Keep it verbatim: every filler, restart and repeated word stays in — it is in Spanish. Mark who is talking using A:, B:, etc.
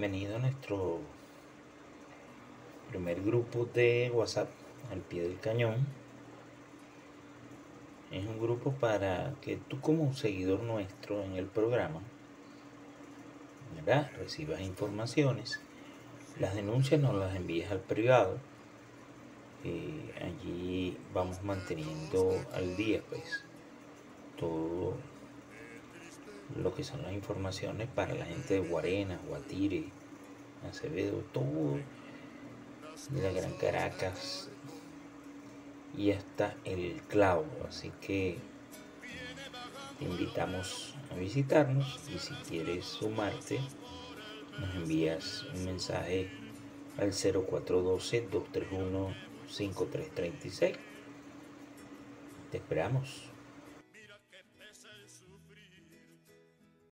A: bienvenido a nuestro primer grupo de WhatsApp al pie del cañón. Es un grupo para que tú, como un seguidor nuestro en el programa, ¿verdad?, recibas informaciones. Las denuncias nos las envías al privado. Eh, allí vamos manteniendo al día pues todo lo que son las informaciones para la gente de Guarenas, Guatire, Acevedo, todo de la Gran Caracas y hasta el Clavo. Así que te invitamos a visitarnos, y si quieres sumarte nos envías un mensaje al cero cuatro uno dos, dos tres uno, cinco tres tres seis. Te esperamos.